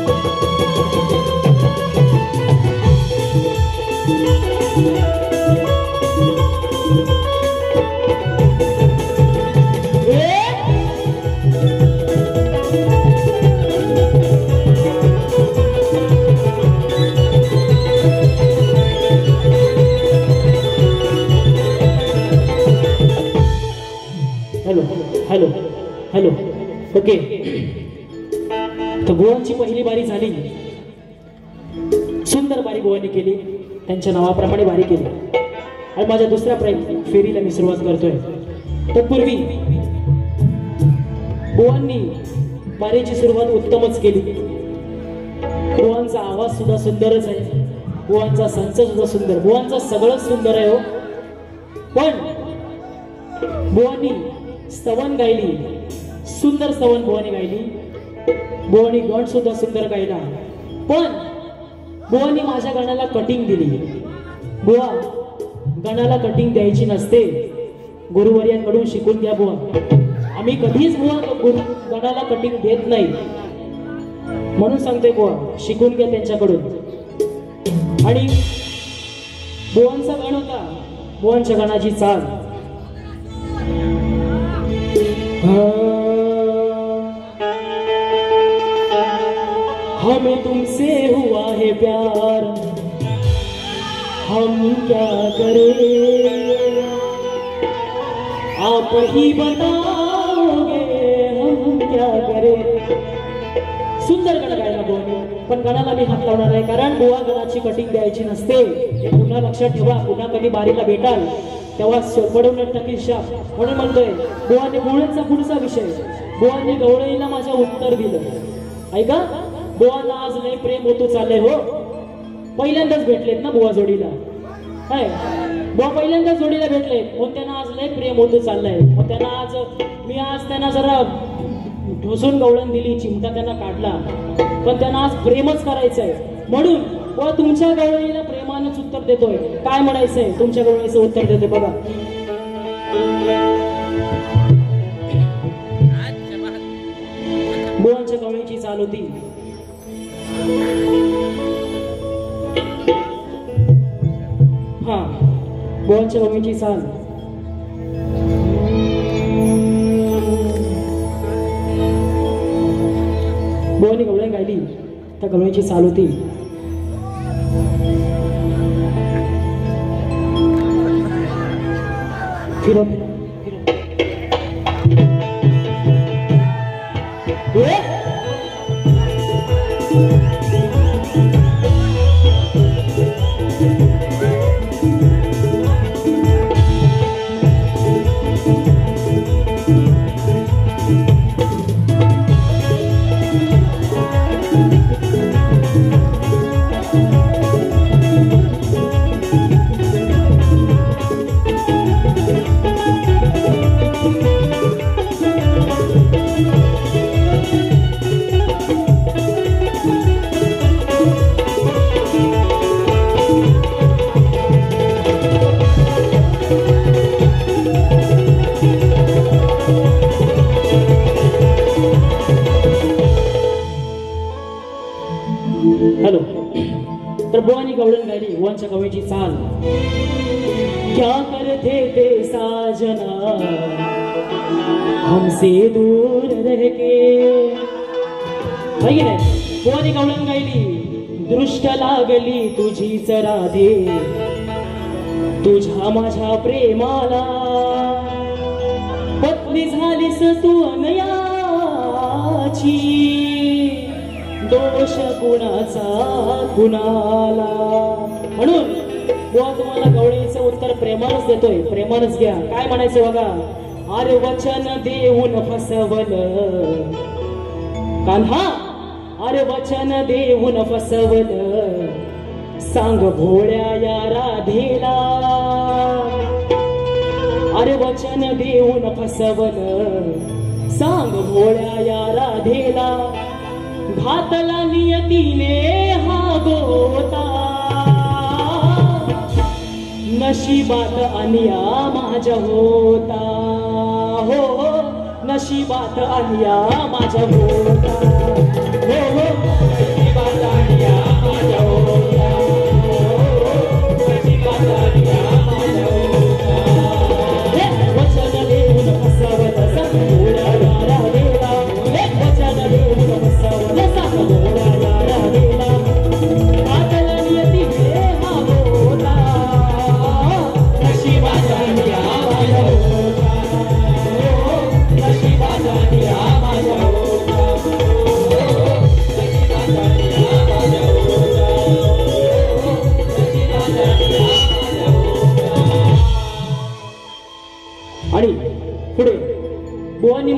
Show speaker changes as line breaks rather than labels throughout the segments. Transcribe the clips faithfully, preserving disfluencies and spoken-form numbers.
Hello hello okay. तर बुवांची पहिली बारी झाली. सुंदर बारी बुवांनी केली, त्यांच्या नावाप्रमाणे बारी केली. आणि माझ्या दुसऱ्या फेरीला मी सुरुवात करतोय. तत्पूर्वी बुवांनी बारीची सुरुवात उत्तमच केली. बुवांचा आवाज सुद्धा सुंदरच आहे, बुवांचा संच सुद्धा सुंदर, बुवांचा सगळंच सुंदर आहे हो. पण बुवांनी स्तवन गायली, सुंदर स्तवन बुवानी गायली. बुवानी गण सुद्धा सुंदर गायला. पण बुवानी माझ्या गाण्याला कटिंग दिली. बुवा, गाण्याला कटिंग द्यायची नसते, गुरुवर्यांकडून शिकून घ्या बुवा. आम्ही कधीच बुवा गुरु गाण्याला कटिंग देत नाही, म्हणून सांगते बुवा, शिकून घ्या त्यांच्याकडून. आणि बुवांचा गाण होता, बुवांच्या गाण्याची चाल. हमें तुमसे हुआ है प्यार, हम क्या करें, आप ही बताओगे हम क्या करें. सुंदर गाणं गायला बुवानी, पण गाण्याला मी हात लावणार आहे, कारण बुवा गाण्याची कटिंग द्यायची नसते. हे पुन्हा लक्षात ठेवा. पुन्हा कधी बारीला भेटाल तेव्हा सोडवण्यात टाकील शाप. म्हणून म्हणतोय, बुवाने गवळीचा पुढचा विषय, बुवाने गवळीला माझं उत्तर दिलं. ऐका, बुवांना आज लय प्रेम होतो चाललंय हो. पहिल्यांदाच भेटलेत ना बुवा जोडीला, काय बुवा पहिल्यांदाच जोडीला भेटले, मग त्यांना आज लय प्रेम होतो चाललंय. मग त्यांना आज मी आज त्यांना जरा ढोसून गवळण दिली, चिमटा त्यांना काढला, पण त्यांना आज प्रेमच करायचंय. म्हणून बुवा तुमच्या गवळणीला प्रेमानंच उत्तर देतोय. काय म्हणायचंय तुमच्या गवळणीचं उत्तर देतोय बघा. बुवांच्या गवळणीची चाल होती. हा, बुवांच्या गवळणीची चाल. बुवांनी गवळण गायली, त्या गवळणीची चाल होती. फिरो हॅलो. तर बुवानी गवळण गायली, बुवांच्या गवळणीची चाल. क्या करते थे साजना हमसे दूर रह के. बुवानी गवळण गायली. दृष्ट लागली तुझीच राधे, तुझ्या माझ्या प्रेमाला, पत्नी झालीस तू अनयाची, दोष कुणाचा कुणाला. म्हणून बुवा तुम्हाला गवळीचं उत्तर प्रेमानच देतोय, प्रेमानच घ्या. काय म्हणायचं बघा. अरे वचन देऊन फसवल कान्हा, अरे वचन देऊन फसवल, सांग भोळ्या या राधेला. अरे वचन देऊन फसवल, सांग भोळ्या या राधेला. घातला नियतीने हा गोता, नशिबात अनिया माझ्या होता. हो, नशिबात अनिया माझ्या होता. हो हो.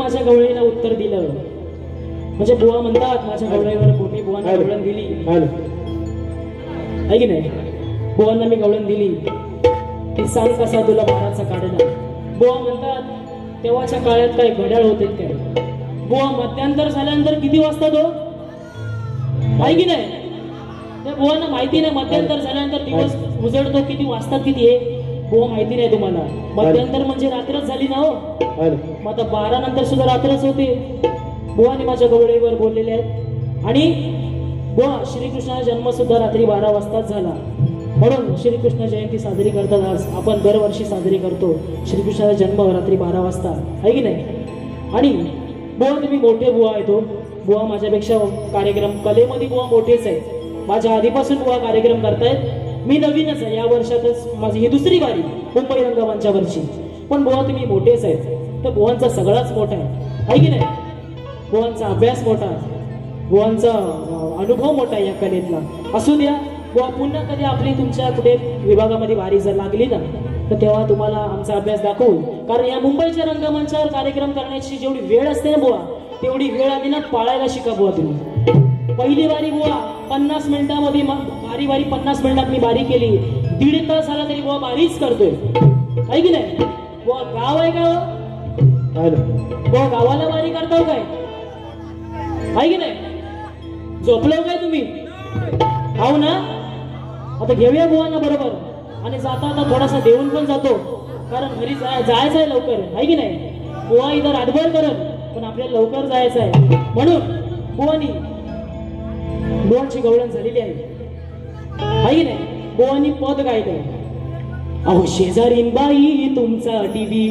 माझ्या गवळीला उत्तर दिलं. म्हणजे बुवा म्हणतात माझ्या गवळीवर मी बुवांना गवळण दिली आहे की नाही. बुवांना मी गवळण दिली ती सांग कसा तुला बाराचा काढला. बुवा म्हणतात तेव्हाच्या काळात काय घड्याळ होते काय. बुवा मध्यांतर झाल्यानंतर किती वाजता तो आहे की नाही. त्या बुवांना माहिती नाही मध्यांतर झाल्यानंतर दिवस उजळतो किती वाजतात किती आहे. बुवा माहिती नाही तुम्हाला. मध्यांतर म्हणजे रात्रच झाली ना हो. मग आता बारा नंतर सुद्धा रात्रच होते. बुवाने माझ्या गवळीवर बोललेले आहेत. आणि बुवा श्रीकृष्णाचा जन्म सुद्धा रात्री बारा वाजताच झाला. म्हणून श्रीकृष्ण जयंती साजरी करतात. आज आपण दरवर्षी साजरी करतो. श्रीकृष्णाचा जन्म रात्री बारा वाजता आहे की नाही. आणि बुवा तुम्ही मोठे बुवा आहे तो. बुवा माझ्यापेक्षा कार्यक्रम कलेमध्ये बुवा मोठेच आहे. माझ्या आधीपासून बुवा कार्यक्रम करतायत. मी नवीनच आहे. या वर्षातच माझी ही दुसरी बारी मुंबई रंगमंचावरची. पण बुवा तुम्ही मोठेच आहेत. तर बुवांचा सगळाच मोठा आहे आहे की नाही. बुवांचा अभ्यास मोठा, बुवांचा अनुभव मोठा आहे या कलेतला. असू द्या बुवा. पुन्हा कधी आपली तुमच्या कुठे विभागामध्ये वारी जर लागली ना तर तेव्हा तुम्हाला आमचा अभ्यास दाखवू. कारण या मुंबईच्या रंगमंचावर कार्यक्रम करण्याची जेवढी वेळ असते ना बुवा तेवढी वेळ आधी ना पाळायला शिका बुवा तुम्ही. पहिली वारी बुवा पन्नास मिनिटांमध्ये बारी बारी पन्नास मिनिटात मी बारी केली. दीड तास झाला तरी बुवा बारीच करतोय आहे की नाही. बुवा गाव आहे का बुवा. गावाला बारी करताव काय आहे की नाही. झोपलो काय तुम्ही आहो ना. आता घेऊया बुवांना बरोबर. आणि जाता आता थोडासा देऊन पण जातो. कारण घरी जायचं आहे लवकर आहे की नाही. बुवा इथं रातभर करत पण आपल्याला लवकर जायचं आहे. म्हणून बुवानी बुवांची गवळण झालेली आहे आहे की नाही. बुवानी पद गायलंय. अहो शेजारीन बाई तुमचा टीव्ही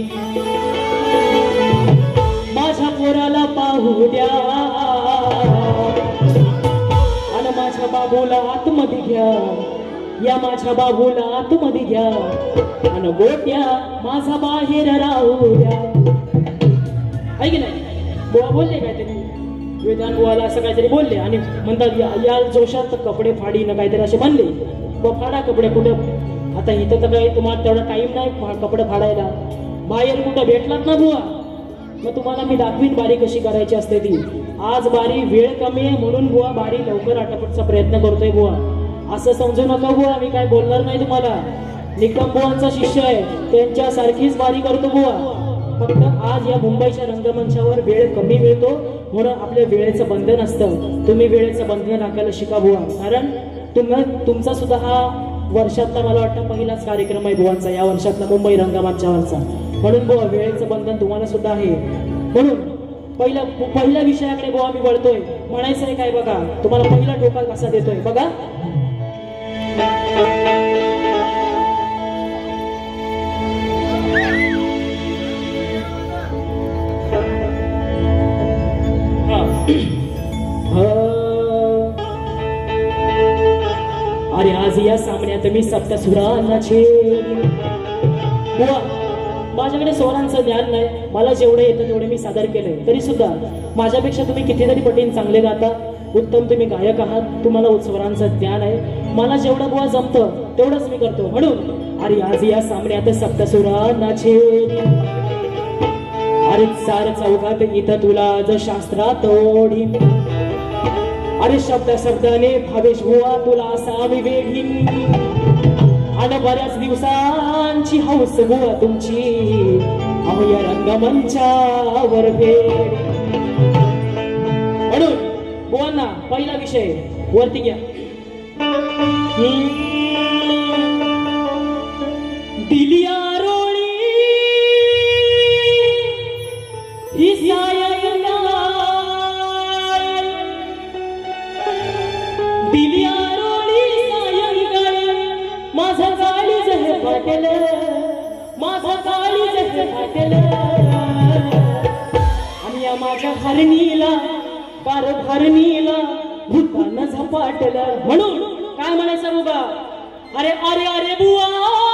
माझ्या पोराला पाहू द्या. आणि माझ्या बाबूला आतमध्ये घ्या. या माझ्या बाबूला आतमध्ये घ्या. आणि गोट्या माझा बाहेर राहू द्या आहे की नाही. बुवा बोलले काहीतरी वेदांत बुवाला असं काहीतरी बोलले. आणि म्हणतात या, या जोशात कपडे फाडी न काहीतरी असे म्हणले. बुवा फाडा कपडे. कुठं आता इथं तर काही तुम्हाला तेवढा टाइम नाही कपडे फाडायला. बाहेर कुठं भेटलात ना बुवा मग तुम्हाला मी दाखवीन बारी कशी करायची असते ती. आज बारी वेळ कमी आहे म्हणून बुवा बारी लवकर आटपटचा प्रयत्न करतोय बुवा. असं समजू नका बुवा मी काय बोलणार नाही तुम्हाला. निकम बुवांचा शिष्य आहे त्यांच्यासारखीच बारी करतो बुवा. फक्त आज या मुंबईच्या रंगमंचावर वेळ कमी मिळतो म्हणून आपल्या वेळेचं बंधन असतं. तुम्ही वेळेचं बंधन राखायला शिका बुवा. कारण तुम्ही तुमचा सुद्धा हा वर्षातला मला वाटतं पहिलाच कार्यक्रम आहे बुवांचा या वर्षातला मुंबई रंगमंचावरचा. म्हणून बुवा वेळेचं बंधन तुम्हाला सुद्धा आहे. म्हणून पहिला पहिल्या विषयाकडे बुवा मी वळतोय. म्हणायचं आहे काय बघा. तुम्हाला पहिला टोका कसा देतोय बघा. अरे आज या सामन्यात मी सप्तसुरांना छेड. बुवा माझ्याकडे स्वरांचं ज्ञान नाही. मला जेवढे येतं तेवढे मी सादर केलंय. तरी सुद्धा माझ्यापेक्षा तुम्ही कितीतरी पटीने चांगले गाता. उत्तम तुम्ही गायक आहात. तुम्हाला स्वरांचं ज्ञान आहे. मला जेवढं बुवा जमतं तेवढंच मी करतो. म्हणून अरे आज या सामन्यात सप्तसुरांना छेड. अरे चार चौघात इथं तुला ज शास्त्रात ओढी. अरे शब्द शब्दाने भावेश बुवा तुला असा मी वेढीन. आणि बऱ्याच दिवसांची हौस बुवा तुमची अहो या रंगमंचावर भेट. म्हणून बुवांना पहिला विषय वरती घ्या. दिली आरोळी ही सायंकाळ. दिली आरोळी सायंकाळ माझा काळी जहे फाटेल. माझा काळी जहे फाटेल. आणि या माझ्या हरणीला कार हरणीला भूतानं झपाटलं. म्हणून काय म्हणायचं बुवा. अरे अरे अरे बुवा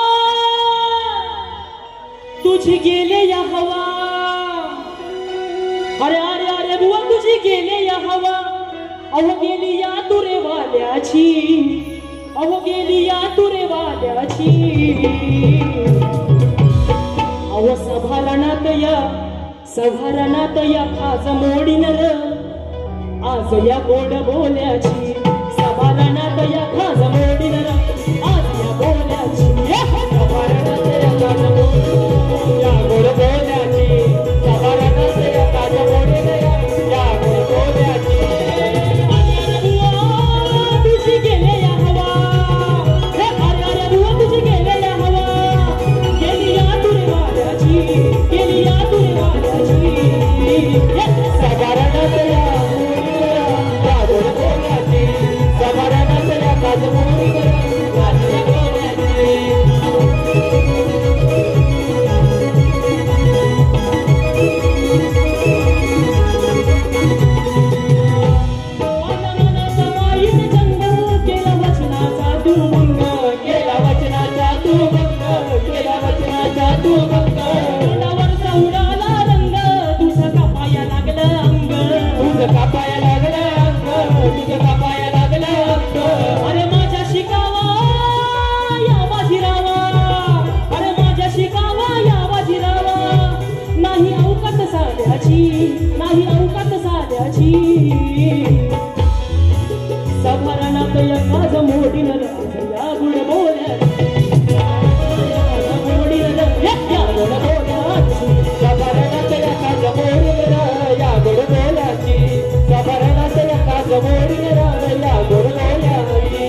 तुझी गेले या हवा. अरे अरे अरे बुवा तुझी गेले या हवा. अहो गेली या तुरे वाल्याची. अहो गेली या तुरे वाल्याची. अहो सभारणात या सभारणात या खाज मोडीन र आज या गोड बोल्याची सभारणात या खाज मोडीन र आज या बोल्याची सभारणात या खाज मोडीन या गोड बोल्याची सभारणात या खाज मोडीन या गोड बोल्याची तुझी गेले या हवा हे अरे अरे बुवा तुझी गेले या हवा गेली या तुरे वाल्याची गेली या तुरे वाल्याची सभारणात या या गोड बोल्याची सभारणात या खाज मोडीन आज या बोल्याची कापाया लागला अंग तुझं कापाया लागला अंग अरे माझ्या शिकावा या बाजीरावा अरे माझ्या शिकावा या बाजीरावा नाही अवकात साध्याची नाही अवकात साध्याची सभारणात या काज मोडीन या गुड बोल्या मोडीन या गुड बोल्याची सभारणात या काज मोडीन या गुड बोल्याची सभारणात या काज मोडीन या गुड बोल्याची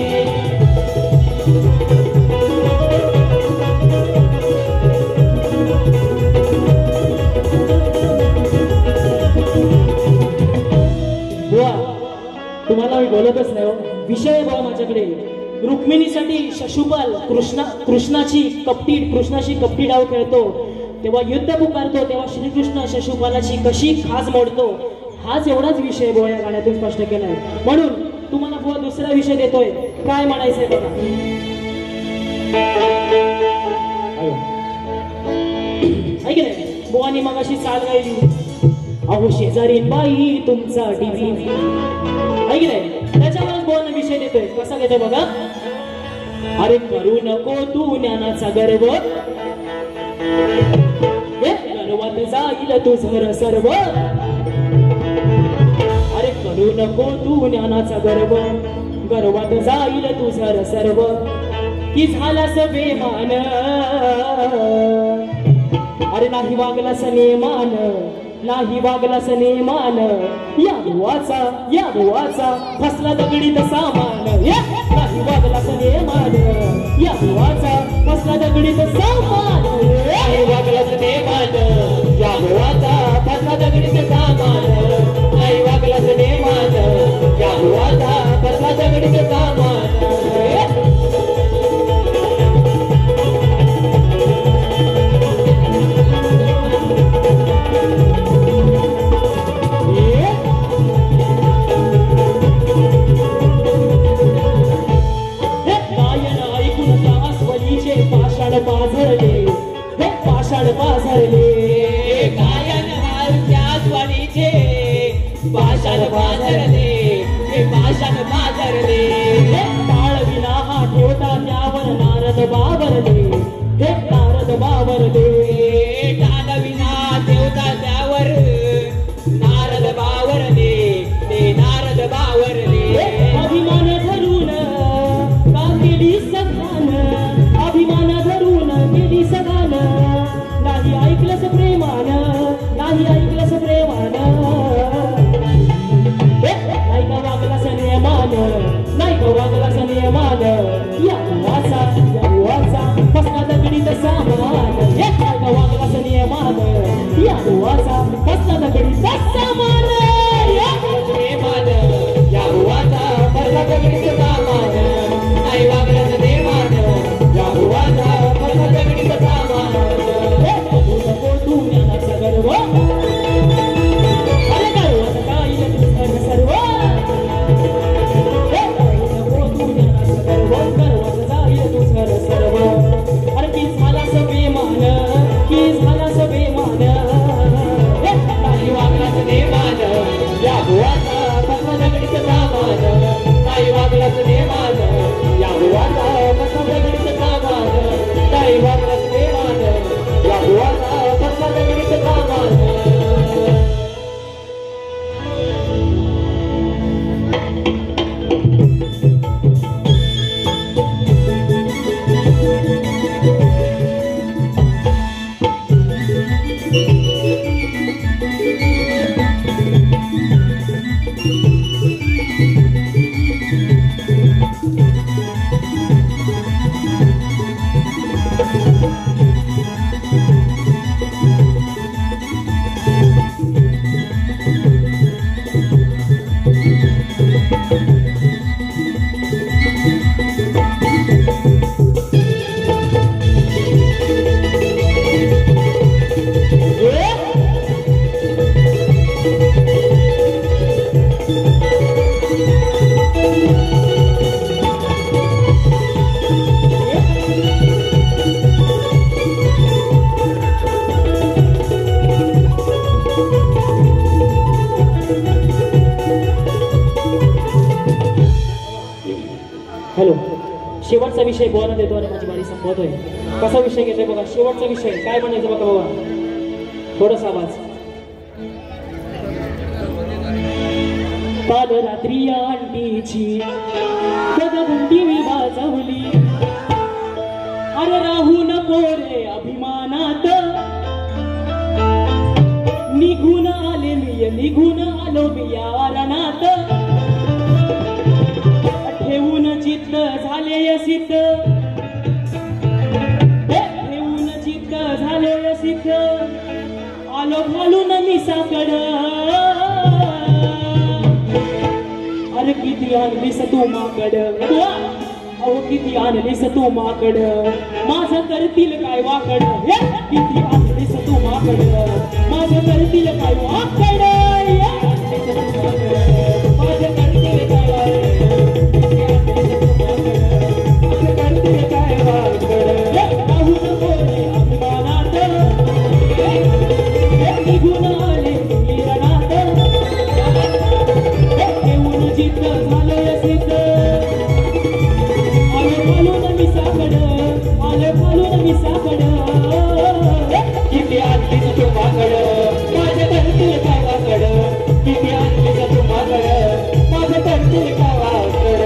बुवा तुम्हाला मी बोलतच नाही हो विषय बुवा माझ्याकडे रुक्मिणीसाठी शिशुपाल कृष्णा कृष्णाची कपटी कृष्णाशी कपटी डाव खेळतो तेव्हा युद्ध पुकारतो तेव्हा श्रीकृष्ण शिशुपालाची कशी खाज मोडतो हाच एवढाच विषय बुवा या गाण्यातून स्पष्ट केलाय म्हणून तुम्हाला बुवा दुसरा विषय देतोय काय म्हणायचंय बघा ऐक नाही बुवानी मगाशी चाल गायली अहो शेजारी बाई तुमचा टीव्ही ऐक नाही त्याच्यावरच बुवांना विषय देतोय कसा देतोय बघा अरे करू नको तू ज्ञानाचा गर्व गर्वात जाईल तुझं सर्व अरे करू नको तू ज्ञानाचा गर्व गर्वात जाईल तुझं सर्व की झालास बेमान अरे नाही वागलास नेमान नाही वागलास नेमान या बुवाचा या बुवाचा फसला दगडीत सामान नाही वागलास नेमान या बुवाचा फसला दगडीत सामान नाही वागलास नेमान या बुवाचा फसला दगडीत सामान नाही वागलास नेमान या बुवाचा फसला दगडीत सामान पाझरले हे पाषाण पाझरले गायन त्या स्वारीचे पाषाण पाझरले हे पाषाण पाझरले टाळ विना हा ठेवता त्यावर नारद बावरले हे नारद बावरले टाळ विना ठेवता त्यावर नारद बावरले ते नारद बावरले अभिमान धरून का केली सखान अभिमान धरून केली सगान नाही ऐकलंस प्रेमान नाही ऐकलंस प्रेमान नाही का वागलास नियमान नाही का वागलास नियमान या वाचा या वाचा फसला दगडीत सामान नाही का वागलास नियमान या वाचा फसला दगडीत सामान या प्रेमान या वाचा फसला दगडीत सामान नाही वागलास नियमान या बुवाचा फसला दगडीत सामान करू नको तू ज्ञानाचा गर्व अरे गर्वात जाईल तुझं सर्व करू नको तू ज्ञानाचा गर्व गर्वात जाईल तुझं सर्व अरे की झालास बेमान की झालास बेमान नाही वागलास नेमान हॅलो, शेवटचा विषय बोलायला देतो आणि माझी बारी संपवतोय. कसा विषय घेतोय बघा, शेवटचा विषय काय म्हणायचं बघा बाबा, थोडासा आवाज. काल रात्री अंडीची घंटी मी वाजवली, अरे राहू नको रे अभिमानात, निघून आले मी निघून आलो मी या रणात, ठेवून चित्त झाले यसित, ठेवून चित्त झाले यसित, आलो घालून मी साकड, अरे किती आणलीस तू माकड, अहो किती आणलीस तू माकड, माझं करतील काय वाकड, किती आणलीस तू माकड, माझं करतील काय वाकड, माझं करतील काय वाकड, माझं करतील काय वाकड, राहू नको रे अभिमानात, निघून आले मी रणात, ठेवून चित्त झालं यसित, आले घालून मी साकड, आले घालून मी साकड, किती आणलीस तू माकड, माझ्या करतील काय वाकड, किती आणलीस तू माकड, माझ्या करतील काय वाकड.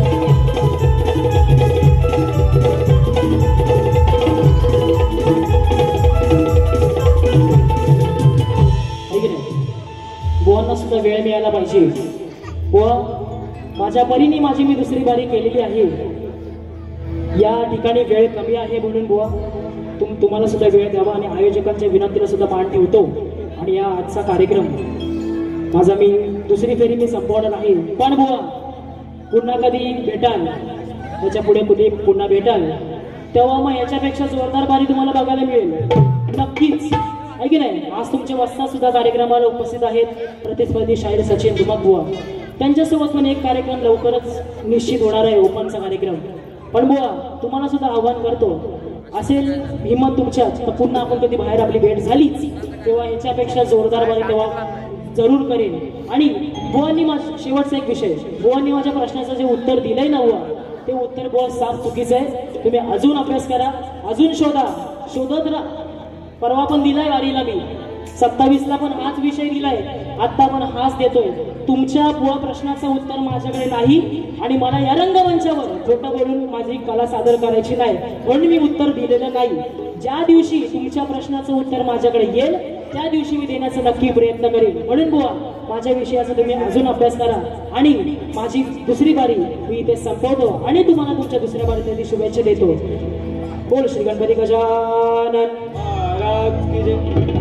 बुवांना सुद्धा वेळ मिळायला पाहिजे. बुवा, माझ्या परीने माझी मी दुसरी बारी केलेली आहे. या ठिकाणी वेळ कमी आहे म्हणून बुवा तुम तुम्हाला सुद्धा वेळ द्यावा आणि आयोजकांच्या विनंतीला सुद्धा मान ठेवतो. आणि या आजचा कार्यक्रम माझा मी दुसरी फेरी मी संपवणार आहे. पण बुवा पुन्हा कधी भेटाल, त्याच्या पुढे कधी पुन्हा भेटाल, तेव्हा मग याच्यापेक्षा जोरदार बारी तुम्हाला बघायला मिळेल नक्कीच, आहे की नाही. आज तुमचे वस्ता सुद्धा कार्यक्रमाला उपस्थित आहेत प्रतिस्पर्धी शाहीर सचिन धुमाक बुवा, त्यांच्यासोबत पण एक कार्यक्रम लवकरच निश्चित होणार आहे, ओपनचा कार्यक्रम. पण बुवा तुम्हाला सुद्धा आव्हान करतो, असेल हिंमत तुमच्यात तर पुन्हा आपण कधी बाहेर आपली भेट झालीच तेव्हा याच्यापेक्षा जोरदार बारी तेव्हा जरूर करेन. आणि बुवांनी माझा शेवटचा एक विषय, बुवांनी माझ्या प्रश्नाचं जे उत्तर दिलंय ना बुवा, ते उत्तर बुवा साफ चुकीचं आहे. तुम्ही अजून अभ्यास करा, अजून शोधा, शोधत राहा. परवा पण दिलाय वारीला मी, सत्तावीस ला पण हाच विषय दिलाय, आता पण हाच देतोय. तुमच्या बुवा प्रश्नाचं उत्तर माझ्याकडे नाही आणि मला या रंगमंचावर खोटं बोलून माझी कला सादर करायची नाही, म्हणून मी उत्तर दिलेलं नाही. ज्या दिवशी तुमच्या प्रश्नाचं उत्तर माझ्याकडे येईल त्या दिवशी मी देण्याचा नक्की प्रयत्न करेन. म्हणून बुवा माझ्या विषयाचा तुम्ही अजून अभ्यास करा आणि माझी दुसरी बारी मी इथे संपवतो आणि तुम्हाला तुमच्या दुसऱ्या बारीसाठी शुभेच्छा देतो. बोल श्री गणपती गजानन महाराज की जय.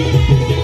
रे